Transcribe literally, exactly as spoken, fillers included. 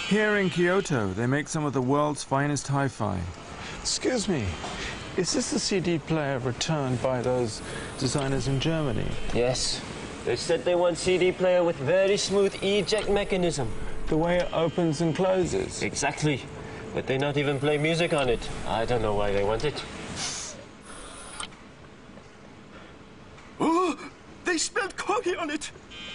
Here in Kyoto, they make some of the world's finest hi-fi. Excuse me, is this the C D player returned by those designers in Germany? Yes. They said they want C D player with very smooth eject mechanism. The way it opens and closes? Exactly. But they not even play music on it. I don't know why they want it. Oh, they spilled coffee on it.